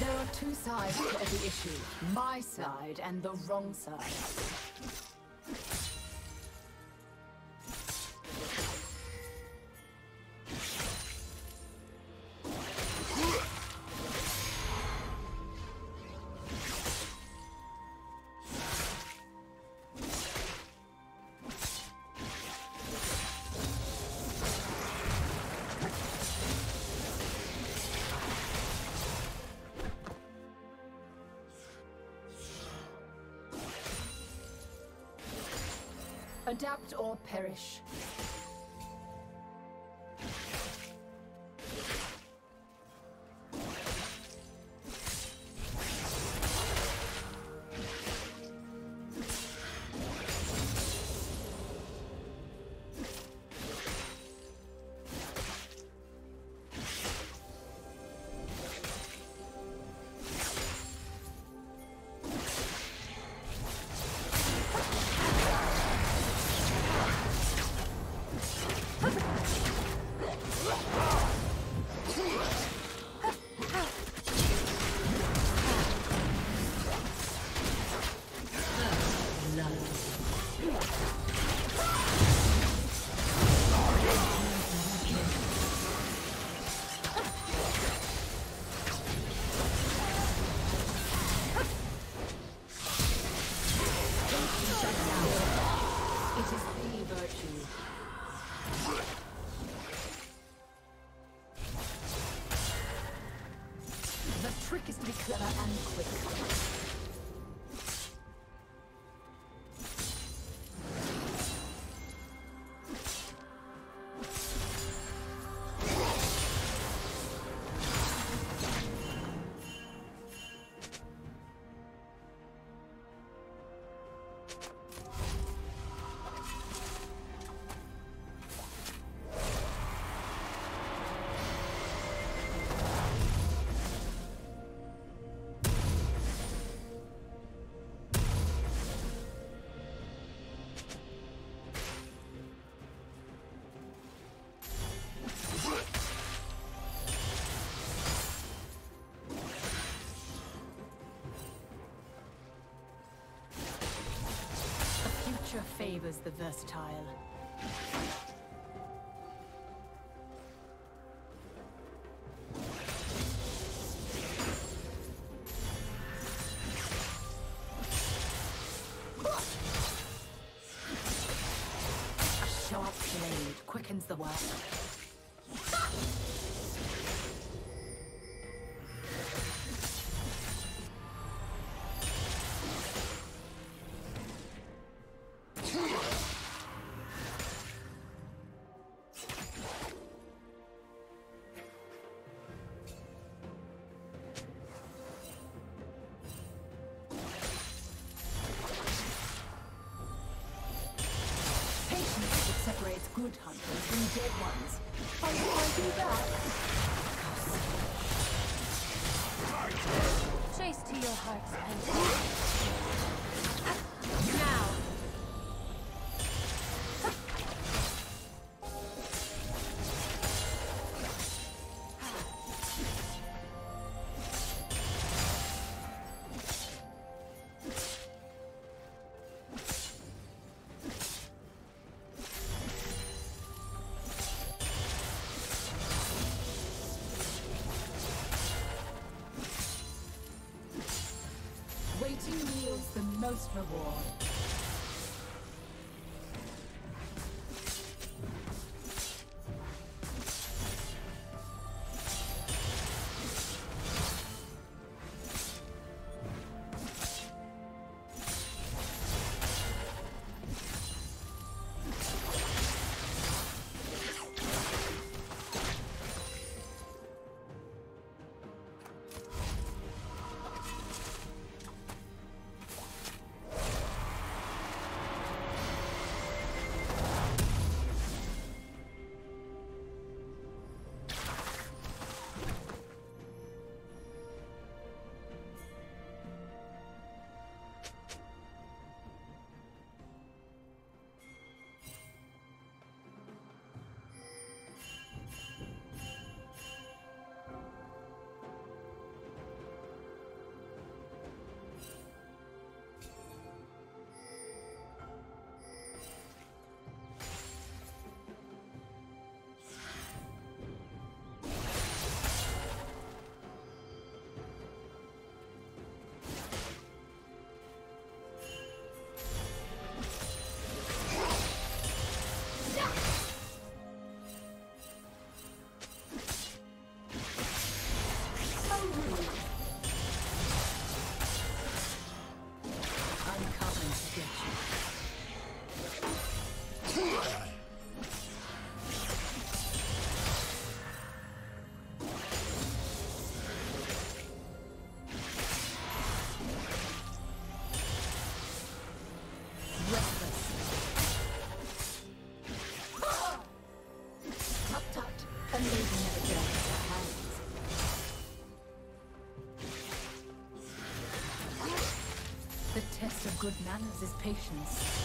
There are two sides to every issue. My side and the wrong side. Adapt or perish. Trick is to be clever and quick. Nature favors the versatile. A sharp blade quickens the work. Separates good hunters from dead ones. How do I do that? Chase to your heart's content. Now! Waiting yields the most reward. The test of good manners is patience.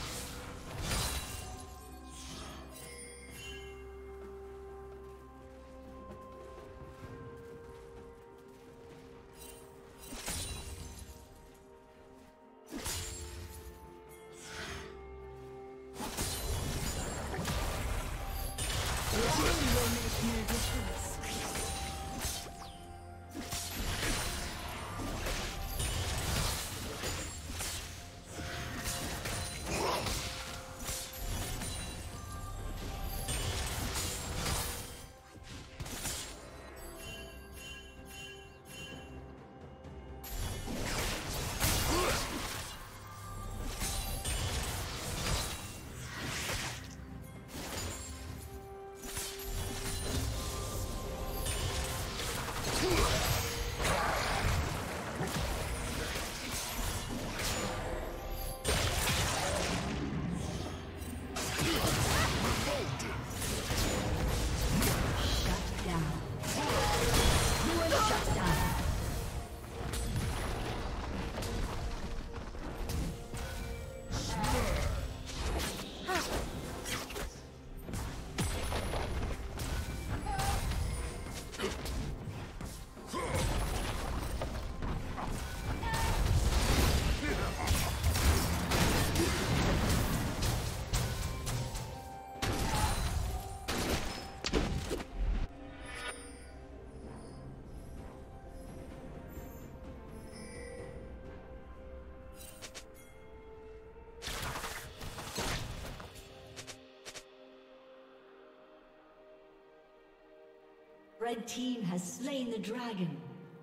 Red team has slain the dragon.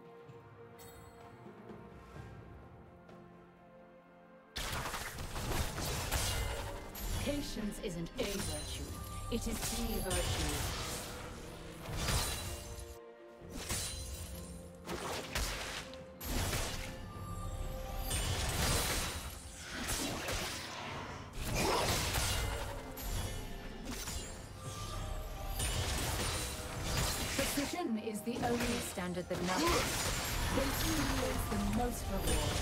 Patience isn't a virtue, it is the virtue. Precision is the only standard that matters. Waiting yields the most reward.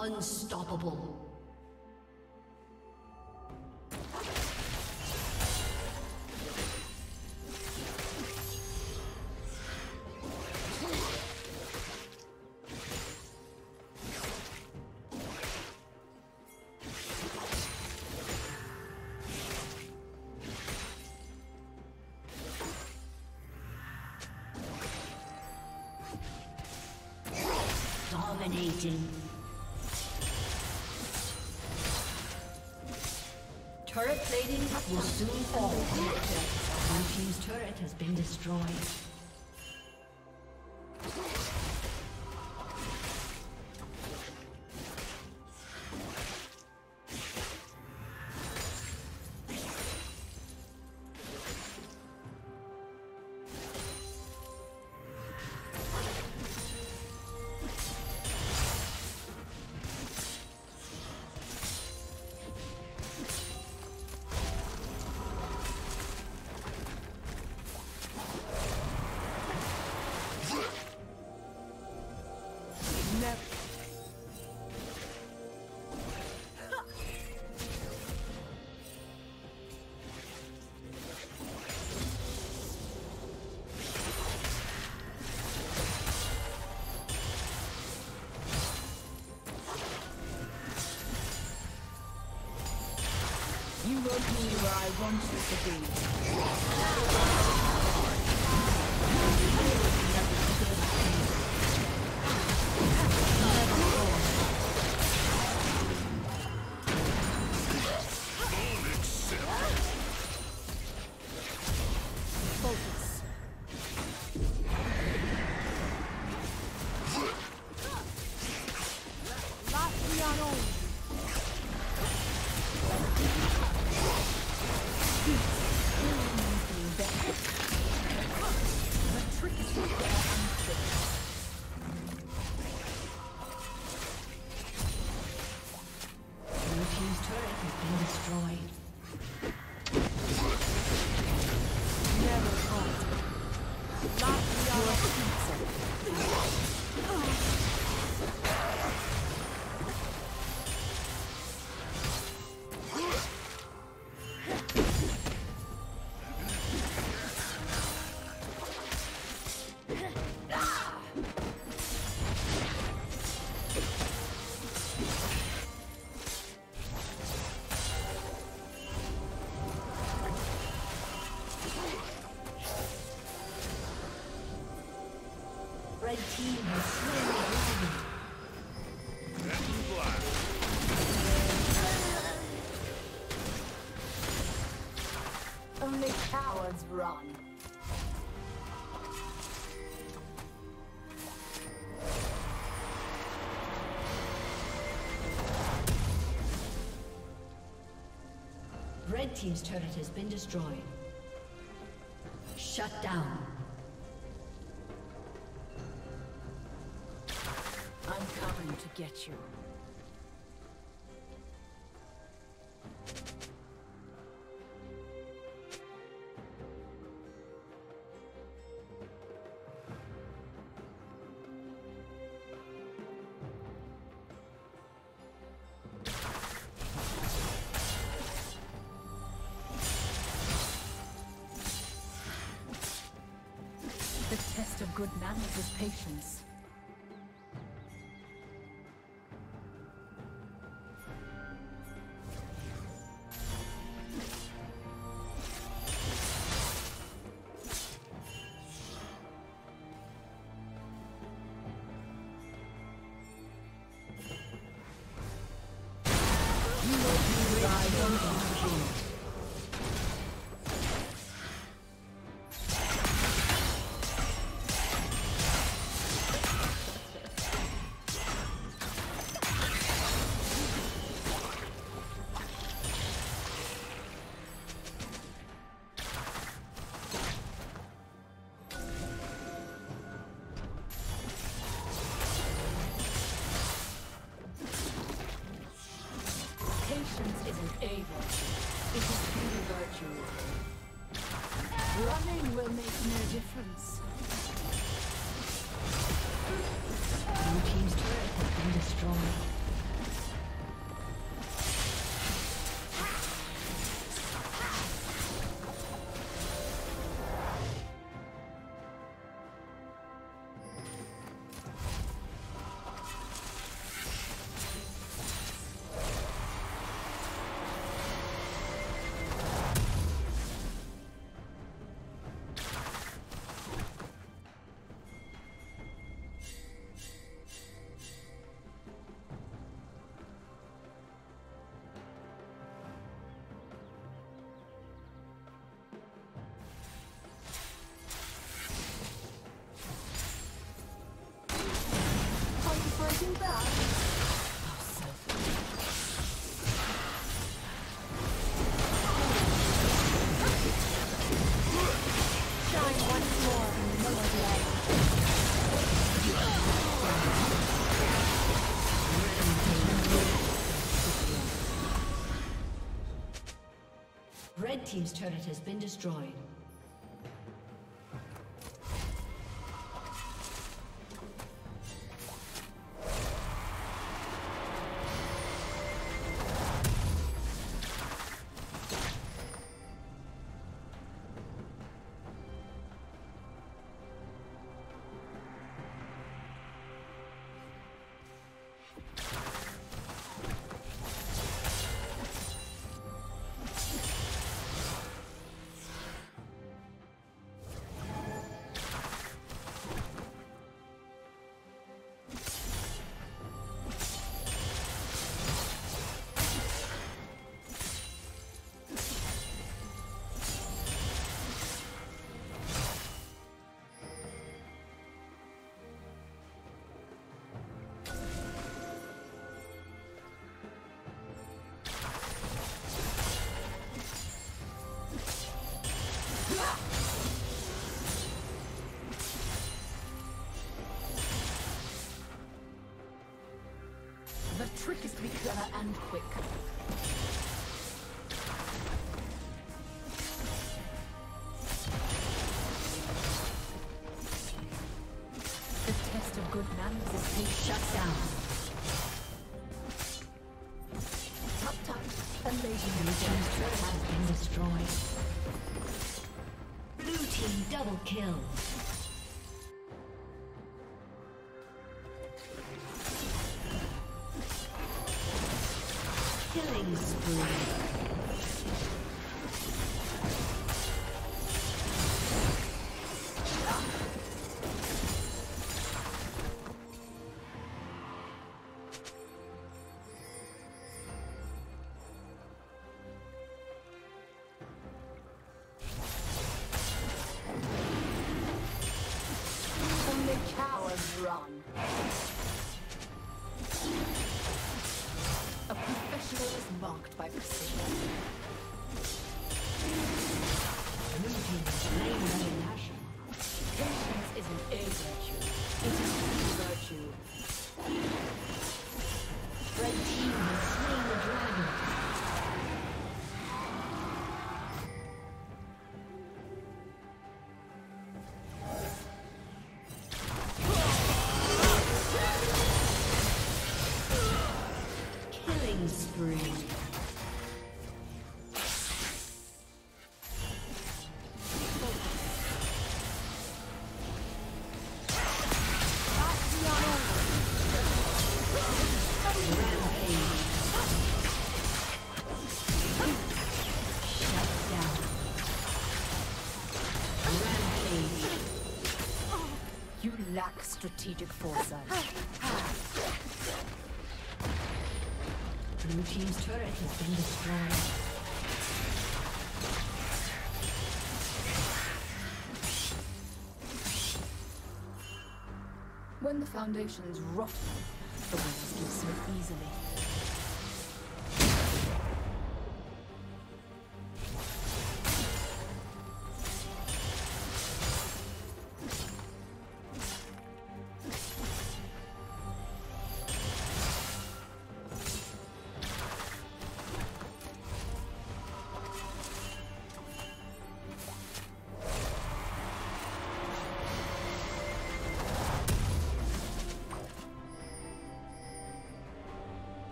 Unstoppable. Dominating. Turret plating will soon fall. Blue team's turret has been destroyed. You will be where I want you to be. Focus. Red team has slain the dragon. Only cowards run. Red team's turret has been destroyed. Shut down. I'm coming to get you. The test of good manners is patience. Patience isn't able. It is true virtue. Running will make no difference. Blue team's turret has been destroyed. too bad. Shine once more. Red team's turret has been destroyed. The trick is to be clever and quick. The test of good manners is being shut down. Tap tap, and lady Blue team's turret has been destroyed. Blue team double kill. Killing spree. Only cowards run. A professional is marked by precision. Blue team slain by passion. Patience isn't a virtue, it is the virtue. Red team has slain the dragon. Killing spree. You lack strategic foresight. Blue team's turret has been destroyed. When the foundation's rotten, the winds give so easily.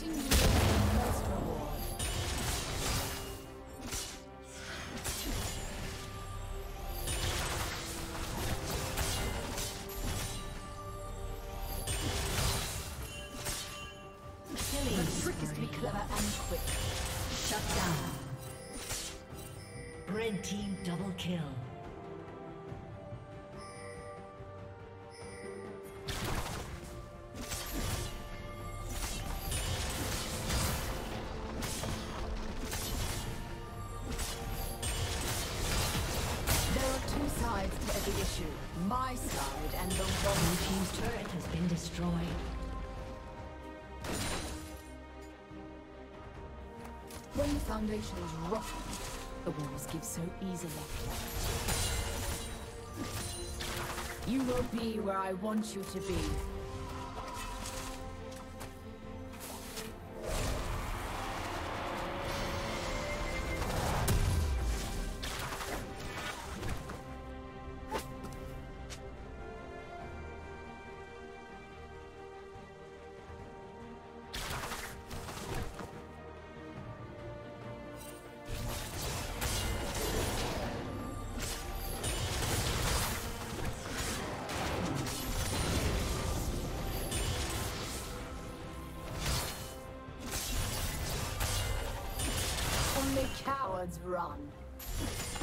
Fighting you is the most reward. The trick is to be clever and quick. Shut down. Red team double kill. To every issue. My side and the wrong. Blue team's turret has been destroyed. When the foundation is rotten, the walls give so easily. You will be where I want you to be. Only cowards run.